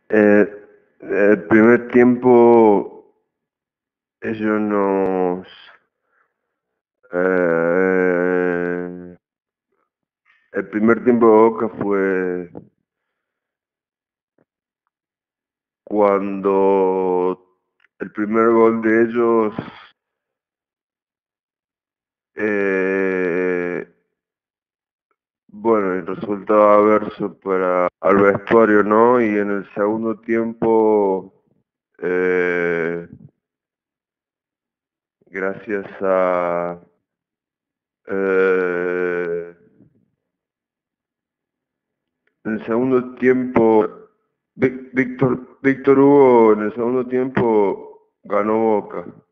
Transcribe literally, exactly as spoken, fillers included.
Eh, el primer tiempo ellos nos... eh, el primer tiempo de Boca fue cuando el primer gol de ellos, eh, bueno, el resultado adverso para al vestuario, ¿no? Y en el segundo tiempo, eh, gracias a... eh, en el segundo tiempo, Vic- Víctor, Víctor Hugo en el segundo tiempo ganó Boca.